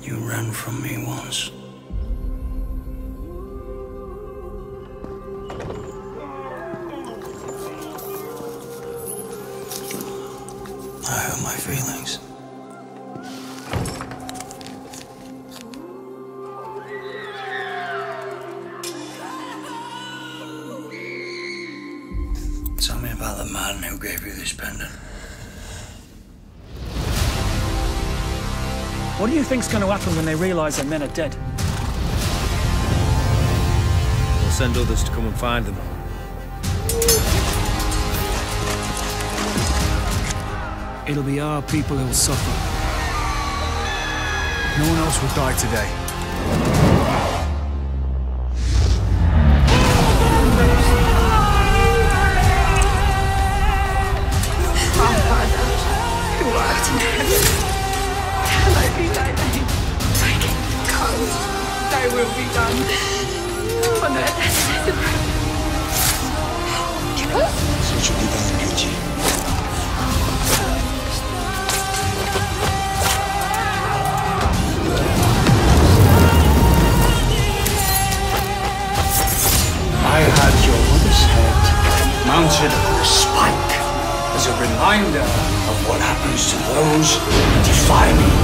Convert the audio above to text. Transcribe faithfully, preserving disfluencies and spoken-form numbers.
You ran from me once. I hurt my feelings. Tell me about the man who gave you this pendant. What do you think's going to happen when they realise their men are dead? We'll send others to come and find them. It'll be our people who'll suffer. No one else will die today. Our Father, who art in heaven, hallowed be thy name. Thy kingdom come, thy will be done, on earth as it is in heaven. Such a divine beauty. I had your mother's head mounted on a spike as a reminder of what happens to those who defy me.